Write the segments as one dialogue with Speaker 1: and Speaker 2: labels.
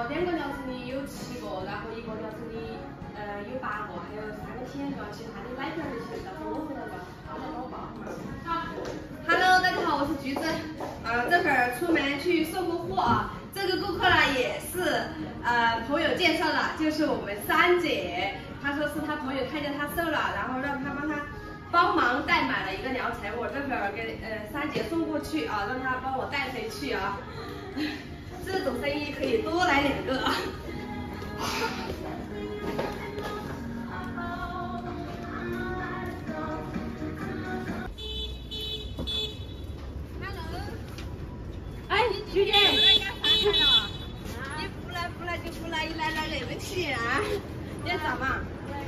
Speaker 1: 2个疗程的有7个，然后1个疗程的有8个，还有3个体验课，其他的奶片这些，到时候我回来吧，大家帮我报好。好 ，Hello， 大家好，我是橘子。这会儿出门去送个货啊。这个顾客呢也是朋友介绍的，就是我们三姐，她说是她朋友看见她瘦了，然后让她帮忙代买了一个疗程，我这会儿给三姐送过去啊，让她帮我带回去啊。这种生意可以多来2个啊。哎，徐姐，我来干啥去了？你不来就不来，一来那边去啊？你要咋嘛？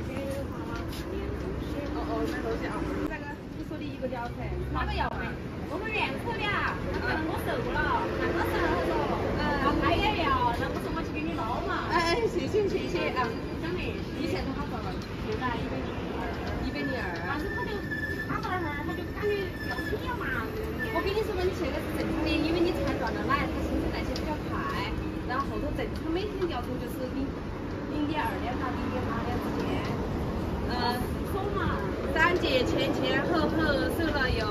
Speaker 1: 买东西啊。那个你说的1个疗程，哪个要买？我们原口的啊，我瘦了，那个瘦了说，他也要，那不是我去给你捞嘛？哎，谢谢啊。真的，以前多少个？现在102。但是他到那儿他就感觉要推了嘛。我跟你说嘛，你现在是正常的，因为你才断了奶，它新陈代谢比较快，然后后头正常每天疗程就是0.2两到0.8两之间。瘦嘛，三姐前后瘦了有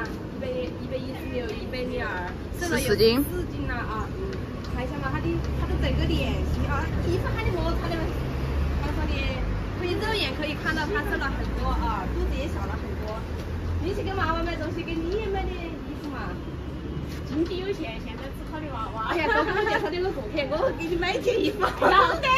Speaker 1: 116、102，瘦了有4斤了啊。看一下嘛，她的整个脸型啊，衣服还得摩擦的，他说的可以肉眼可以看到她瘦了很多啊，肚子也小了很多。你去给娃娃买东西，给你也买点衣服嘛。经济有限，现在只考虑娃娃。哎呀，我给你介绍点个顾客，我给你买件衣服。要得。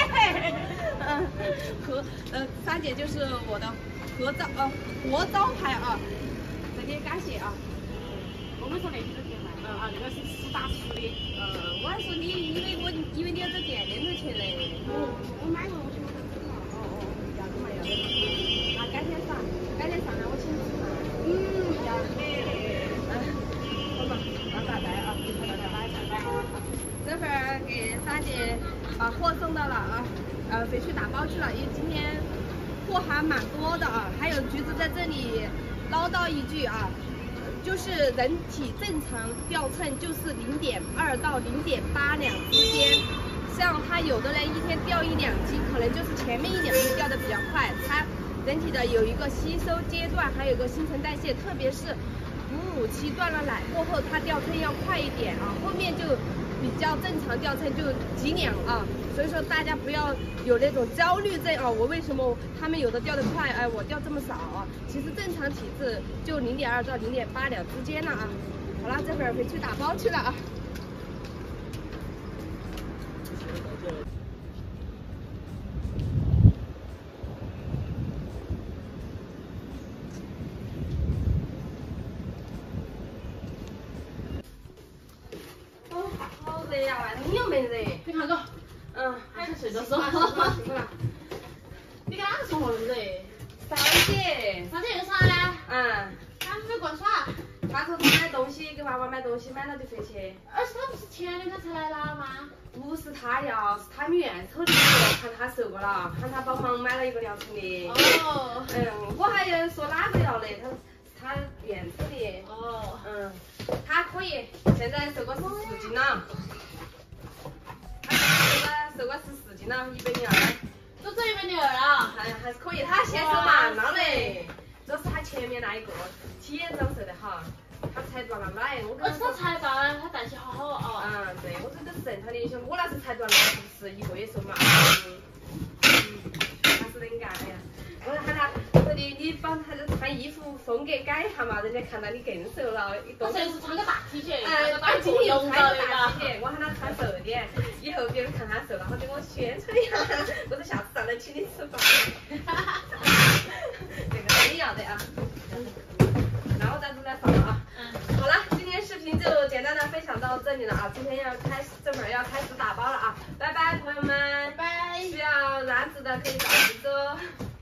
Speaker 1: 三姐就是我的活招牌啊，这里感谢啊。我们说那些都可以买，那个是实打实的。我还说你，以为你要走店里头去嘞。我买过，我去买了。要得嘛。改天上来我请你吃饭。要得。好嘛，那拜拜啊，拜拜。这会儿给三姐把货送到了啊，回去打包去了，因为今天货还蛮多的啊。还有橘子在这里唠叨一句啊，就是人体正常掉秤就是0.2到0.8两之间。像他有的人一天掉1、2斤，可能就是前面1、2斤掉的比较快，他人体的有一个吸收阶段，还有一个新陈代谢，特别是哺乳期断了奶过后，它掉秤要快一点啊，后面就比较正常掉秤就几两啊。所以说大家不要有那种焦虑症啊，我为什么他们有的掉得快，哎，我掉这么少啊？其实正常体质就0.2到0.8两之间了啊。好了，这会儿回去打包去了啊。好热呀，外头你又没热？你看着，还是睡着说。辛苦了。你跟哪个说话那么热？三姐有啥呢？他们没过来耍。他说他买东西，给娃娃买东西，买了就回去。而且他不是前2天才来了吗？不是他要，是他们院头的看他瘦过了，喊他帮忙买了1个疗程的。我还有说哪个要嘞？他院头的。他可以，现在瘦过14斤了。他瘦过14斤了，102。都走102了，还是可以。他先瘦慢了嘞，这是他前面那一个体验长瘦的哈，他才断了奶。我跟他说才断，他代谢好好啊。对，我说这是正常的，像我那是才断奶，是1个月瘦嘛。他是能干呀。我喊他，我说你帮他穿衣服风格改一下嘛，人家看到你更瘦了。我这是穿个大 T 恤，大 T 恤用到的大 T 恤，我喊他穿瘦点，以后别人看他瘦了，好给我宣传一下。我说下次上来请你吃饭。这个是你要的啊。那我在这来放了啊。好了，今天视频就简单的分享到这里了啊，今天这会儿要开始打包了啊，拜拜朋友们，拜拜。需要篮子的可以找橘子哦。